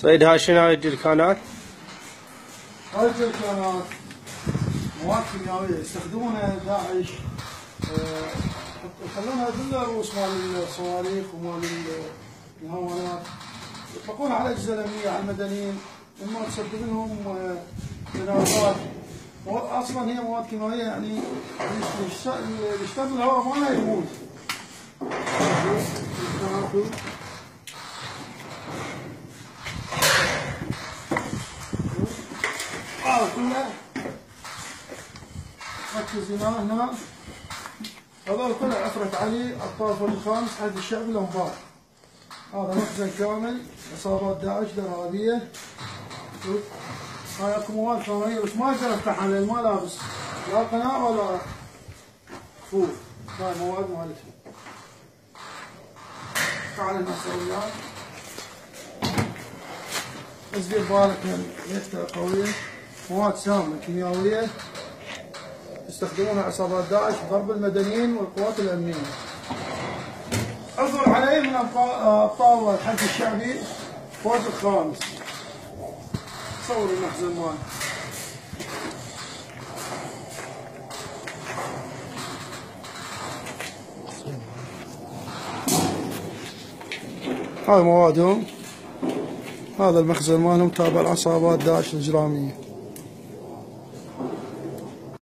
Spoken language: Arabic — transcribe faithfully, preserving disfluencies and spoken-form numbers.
سيد هاي شنو هاي الجركانات؟ هاي الجركانات مواد كيميائية يستخدمونها داعش، يخلونها بالرؤوس مال الصواريخ ومال الهوانات، يطلقون على الاجهزه الامنيه على المدنيين، اما تسبب لهم جنازات. اصلا هي مواد كيميائيه يعني اللي يشتغل الهواء مالها يموت. هذا كله ركز هنا هنا، هذول كله عفرة علي الطرف الخامس حد الشعبي الانبار. هذا مخزن كامل اصابات داعش ارهابيه. هاي اكو مواد كيميائيه بس ما اقدر افتحها لان ما لابس لا قناع ولا كفوف. هاي مواد مالتها. تعال نسوي وياك بس دير بالك من ريحتها قويه. مواد سامه كيميائيه يستخدمونها عصابات داعش ضرب المدنيين والقوات الامنيه. عثر عليه من ابطال الحج الشعبي فوز الخامس. صور المخزن ماله. هاي موادهم، هذا المخزن مالهم تابع لعصابات داعش الإجرامية.